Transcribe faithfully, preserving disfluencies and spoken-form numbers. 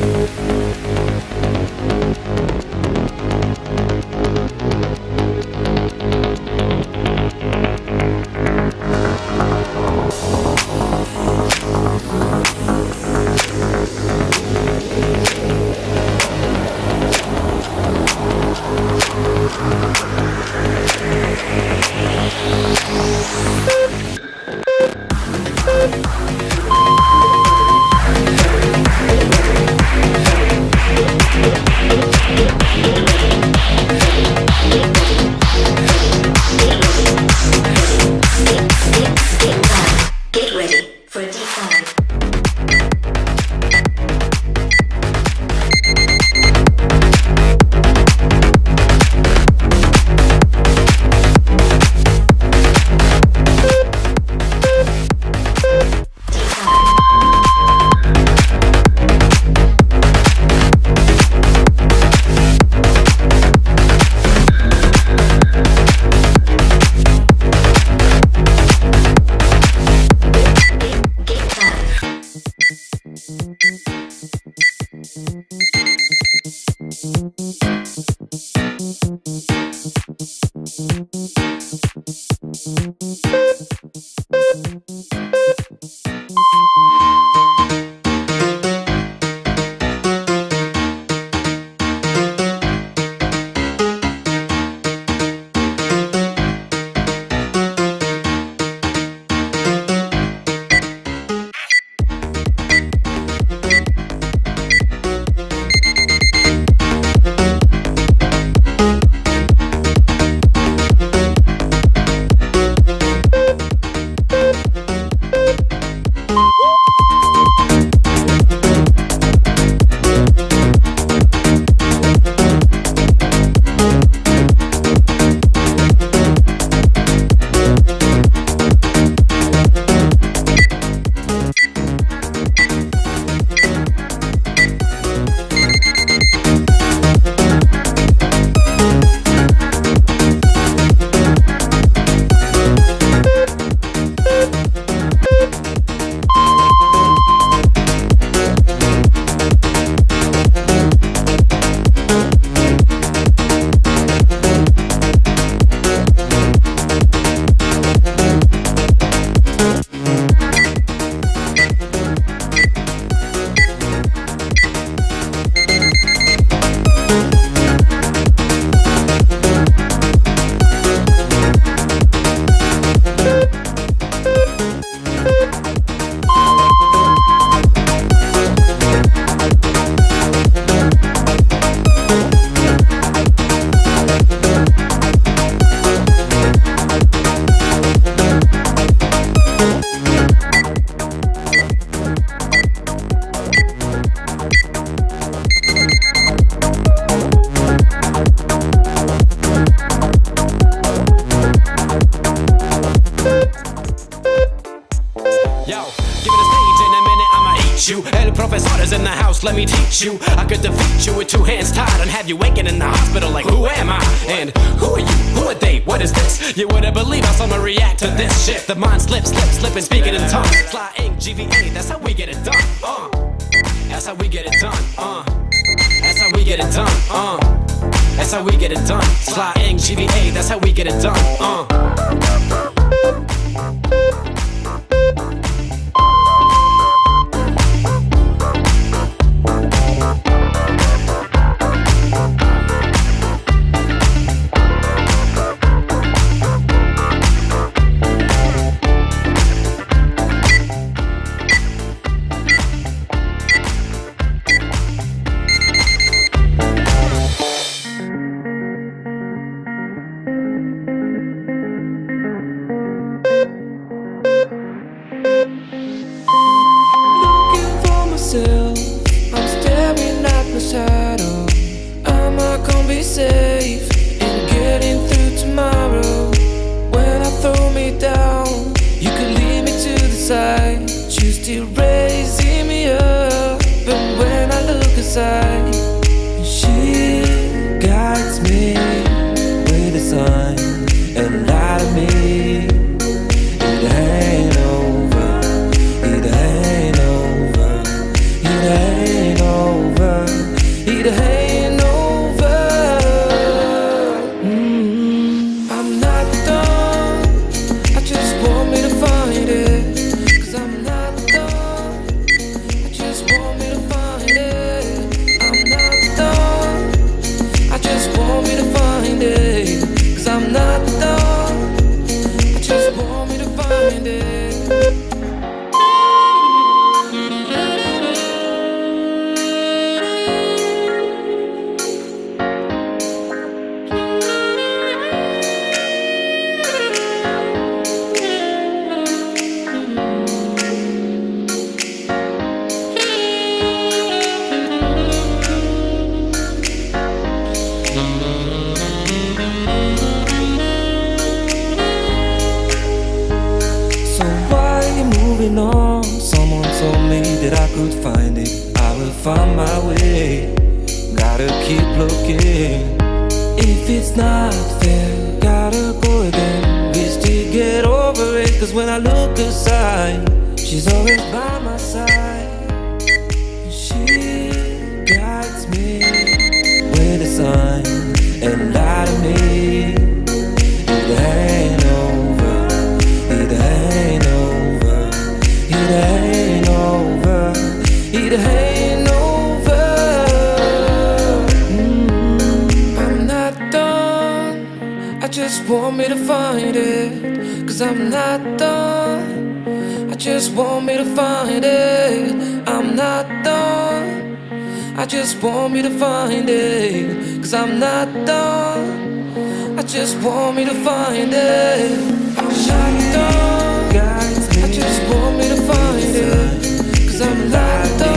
You. El professor is in the house, let me teach you. I could defeat you with two hands tied and have you waking in the hospital like, who am I? And who are you? Who are they? What is this? You wouldn't believe how someone react to this shit. The mind slips, slips, slipping, speaking in tongues. Flying G V A, that's how we get it done. Uh, that's how we get it done. Uh, that's how we get it done. Uh, that's how we get it done. Flying G V A, that's how we get it done. Uh. I'm staring at my shadow. Am I gonna be safe in getting through tomorrow? When I throw me down, you can lead me to the side. You still raising me up, but when I look aside, she guides me with a sign and light of me. It ain't over, it ain't over, it ain't over. way. Gotta keep looking. If it's not there, gotta go again. Wish to get over it, cause when I look aside, she's always by my side. She guides me with a sign and lie to me. It ain't over, it ain't over, it ain't over, it ain't over. mm. I'm not done, I just want me to find it. Cause I'm not done, I just want me to find it. I'm not done, I just want me to find it. Cause I'm not done, I just want me to find it. I'm not done, I just want me to find it. Cause I'm not done.